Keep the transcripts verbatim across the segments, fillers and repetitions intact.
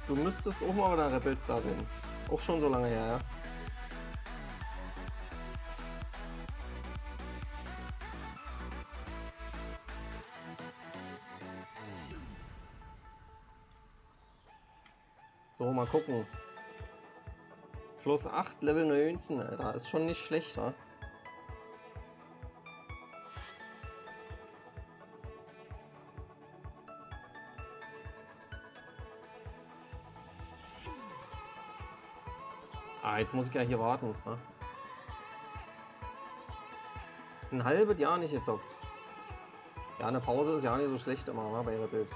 Du müsstest auch mal wieder Rebels da sein. Auch schon so lange her, ja. So, mal gucken. Plus acht, Level neunzehn, Alter. Ist schon nicht schlecht, wa? Ah, jetzt muss ich ja hier warten. Ne? Ein halbes Jahr nicht gezockt. Ja, eine Pause ist ja nicht so schlecht immer, wa, bei Rebels.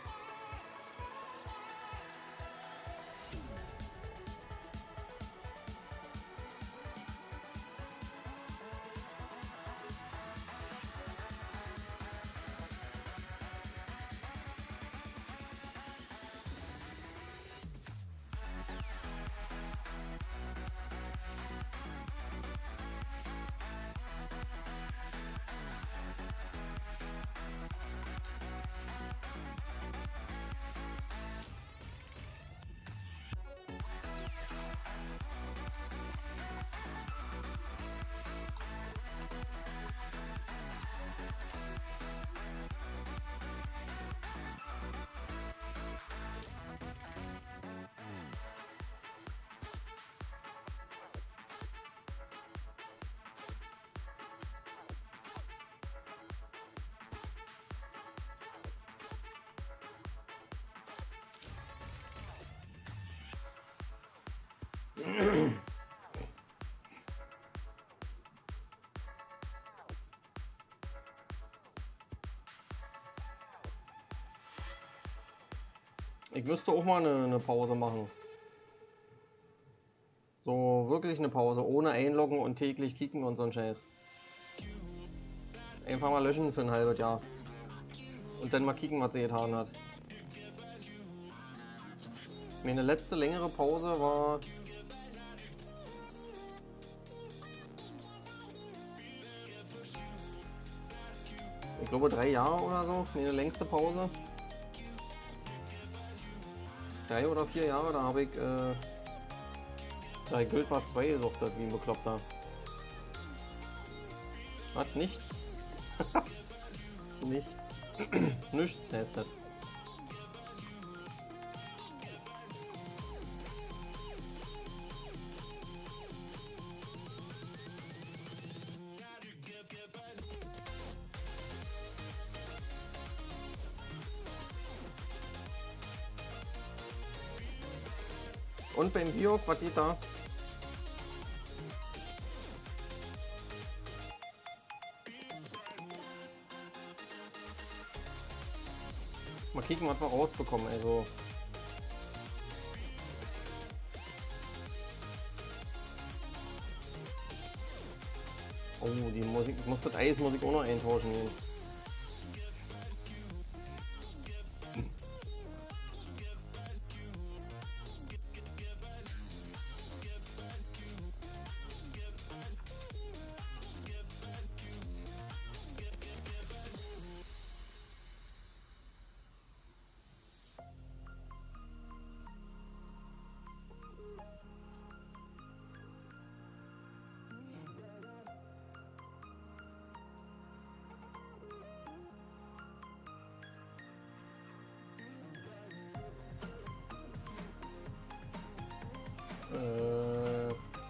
Ich müsste auch mal eine, eine Pause machen. So wirklich eine Pause, ohne einloggen und täglich kicken und so ein Scheiß. Einfach mal löschen für ein halbes Jahr. Und dann mal kicken, was sie getan hat. Meine letzte längere Pause war... Ich glaube drei Jahre oder so, meine längste Pause. Drei oder vier Jahre, da habe ich äh, da ich Guild Wars zwei gesucht, wie ein Bekloppter. Hat nichts. Nichts. Nichts heißt das. Und beim Siok, was geht da? Mal kicken, was wir rausbekommen, also. Oh, die Musik, ich muss das Eis muss ich auch noch eintauschen gehen. Äh.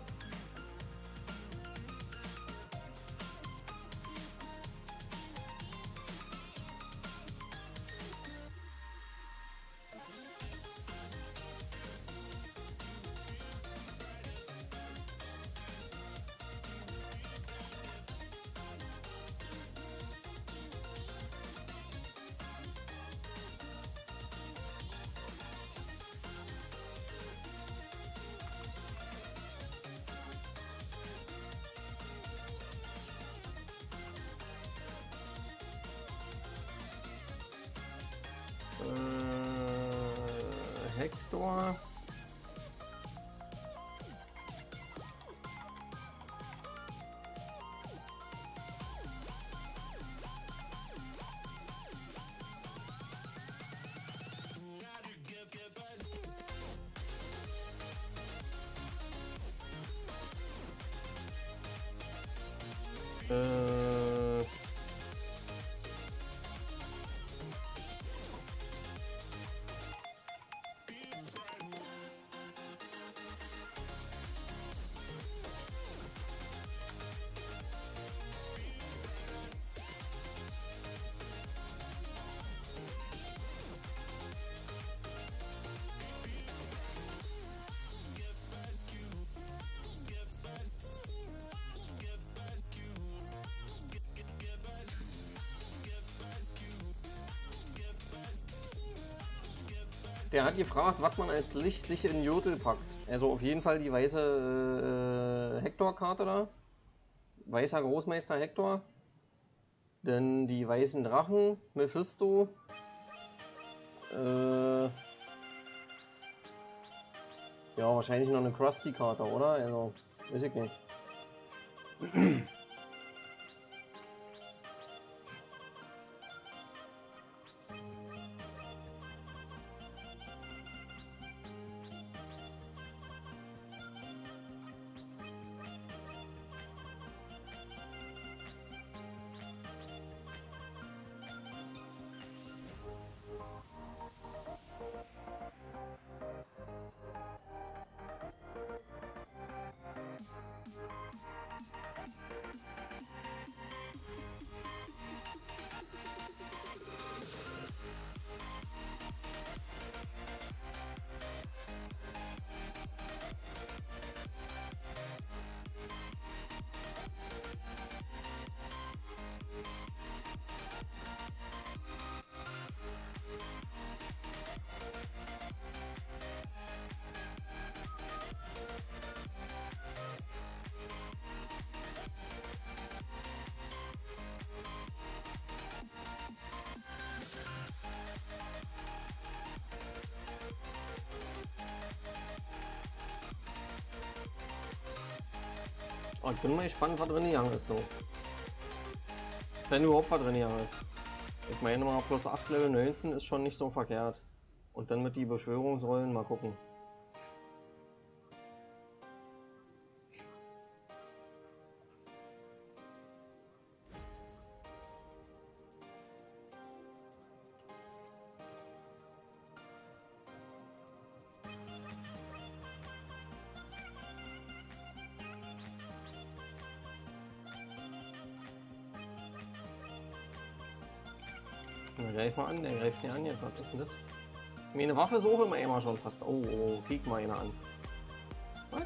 Äh, Hector. Der hat gefragt, was man als Licht sich in Jodel packt. Also auf jeden Fall die weiße äh, Hector-Karte da. Weißer Großmeister Hector. Dann die weißen Drachen, Mephisto. Äh, ja, wahrscheinlich noch eine Krusty-Karte, oder? Also, weiß ich nicht. Oh, ich bin mal gespannt, was drin gegangen ist so. Wenn überhaupt was drin gegangen ist. Ich meine mal, plus acht Level neunzehn ist schon nicht so verkehrt. Und dann mit die Beschwörungsrollen mal gucken. Na, greif mal an, der greift hier an jetzt, was ist denn das? Meine Waffe ist auch immer immer schon fast. Oh, oh, kick mal einer an. Was?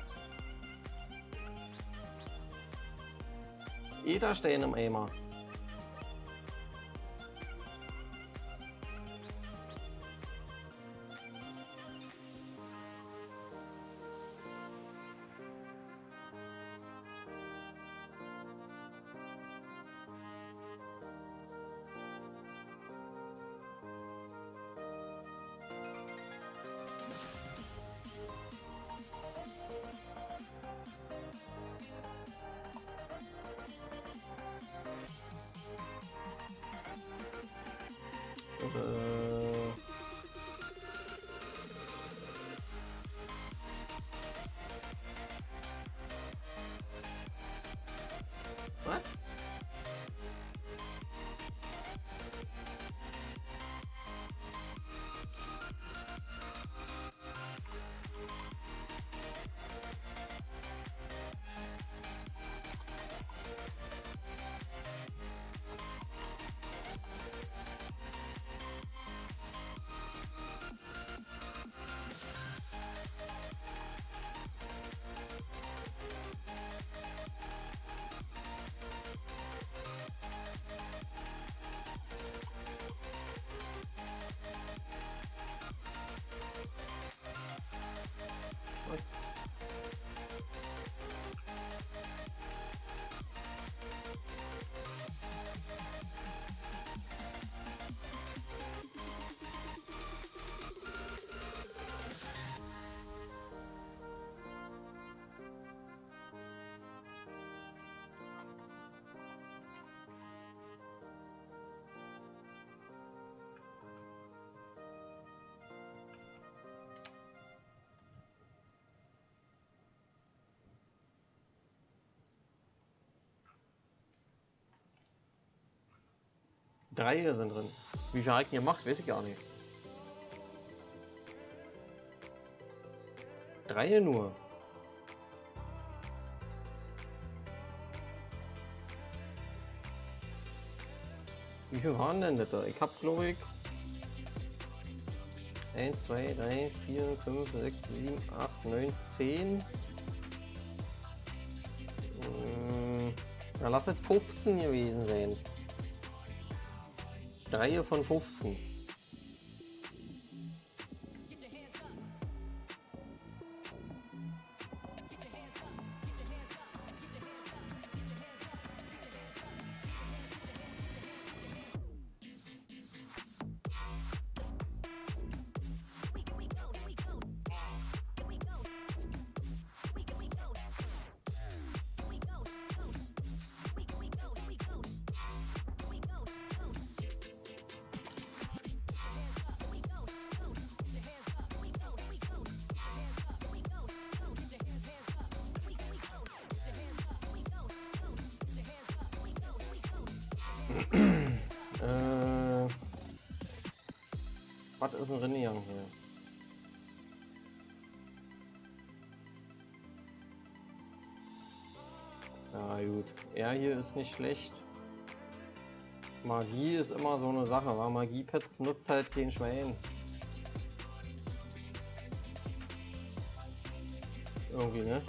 Ätherstein im Eimer. Äh. Was? Drei sind drin. Wie viel hat ihr gemacht, weiß ich gar nicht. Drei nur. Wie viel waren denn das da? Ich hab glaube ich eins, zwei, drei, vier, fünf, sechs, sieben, acht, neun, zehn. Na, lass es fünfzehn gewesen sein. drei von fünfzehn. äh, was ist ein Rinnegang hier? Ja gut, er hier ist nicht schlecht. Magie ist immer so eine Sache, weil Magie-Pads nutzt halt kein Schwein. Irgendwie, ne?